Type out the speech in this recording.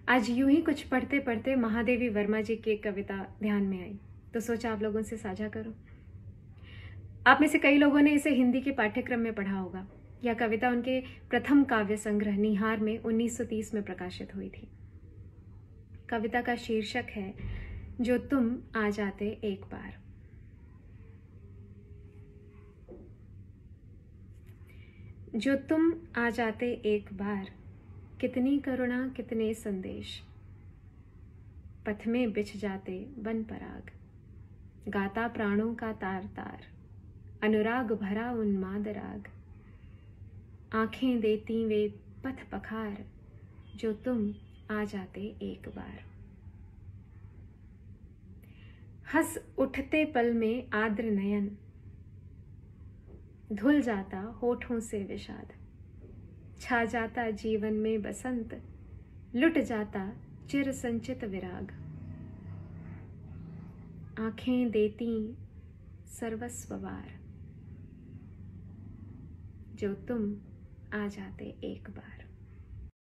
आज यूं ही कुछ पढ़ते पढ़ते महादेवी वर्मा जी की एक कविता ध्यान में आई, तो सोचा आप लोगों से साझा करूं। आप में से कई लोगों ने इसे हिंदी के पाठ्यक्रम में पढ़ा होगा। यह कविता उनके प्रथम काव्य संग्रह निहार में 1930 में प्रकाशित हुई थी। कविता का शीर्षक है जो तुम आ जाते एक बार। जो तुम आ जाते एक बार, कितनी करुणा कितने संदेश, पथ में बिछ जाते बन पराग, गाता प्राणों का तार तार, अनुराग भरा उन्माद राग, आंखें देती वे पथ पखार, जो तुम आ जाते एक बार। हंस उठते पल में आर्द्र नयन, धुल जाता होठों से विषाद, छा जाता जीवन में बसंत, लुट जाता चिर संचित विराग, आंखें देती सर्वस्व वार, जो तुम आ जाते एक बार।